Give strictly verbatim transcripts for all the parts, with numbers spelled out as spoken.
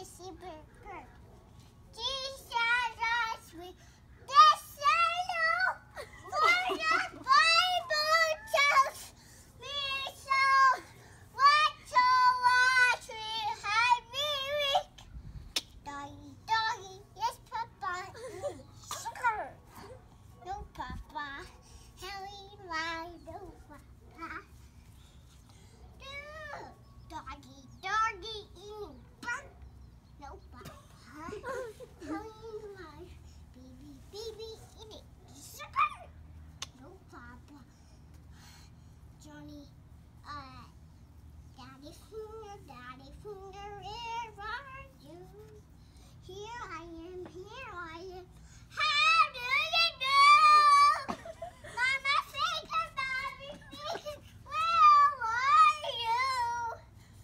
Kissy Burger. Jesus is sweet. This hello for the Bible tells me so. What so what we have me weak. Doggy, doggy, yes, Papa. Sugar. No, Papa. Harry, lie, no, Papa. Doggy, doggy, eating bark. No, Papa. Harry, lie. Baby, baby, eating sugar. No, Papa. Johnny, uh, Daddy Finger, Daddy Finger, where are you? Here I am, here I am. How do you do? Mama Finger, Mommy Finger, where are you?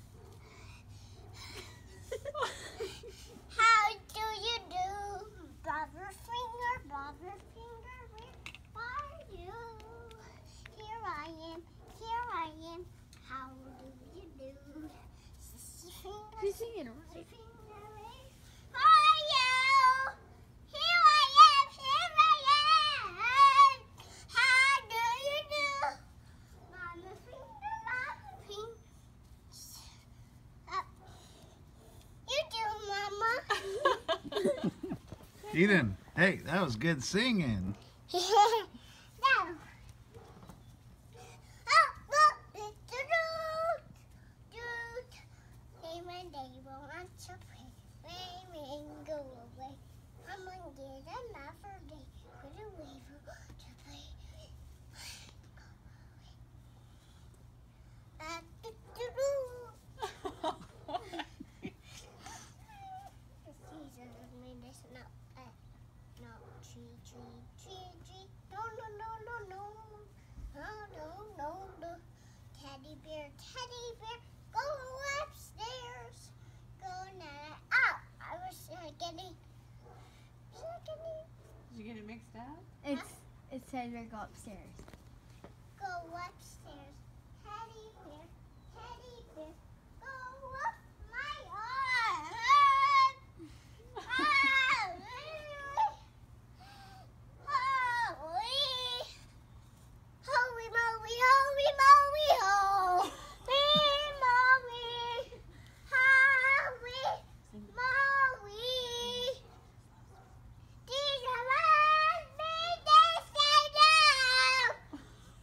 How do you do? Brother Finger, Brother Finger, where are you? Here I am, here I am. How do you do? Sister Finger, She's singing Sister right. Finger, where are you? Here I am, here I am. How do you do? Mama Finger, Mama Finger. Uh, you do, Mama. Eden, hey, that was good singing. No. Oh, look, it's the root. Root. Hey, my day will not so pretty. Rain, rain, go away. I'm gonna get another day. Put away for to play. Uh, the, the root. The season of me, this not, uh, no, tree, tree, tree, tree. No, no, no, no, no. No, no, no, no. Teddy bear, teddy bear, go upstairs. Go now. Oh, I was uh, getting. Was I getting? Did you get it mixed up? It's it says we go upstairs. Go upstairs. Teddy bear, teddy bear, go up my arm. Holy, holy moly, holy moly, ho. Holy moly, holy moly. Jesus loves me, this I know.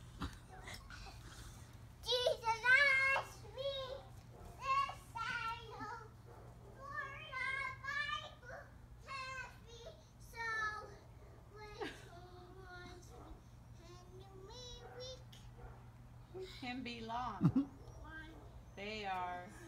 Jesus loves me, this I know. For the Bible tells me so. When he wants me and you may weak. Can be long. One. They are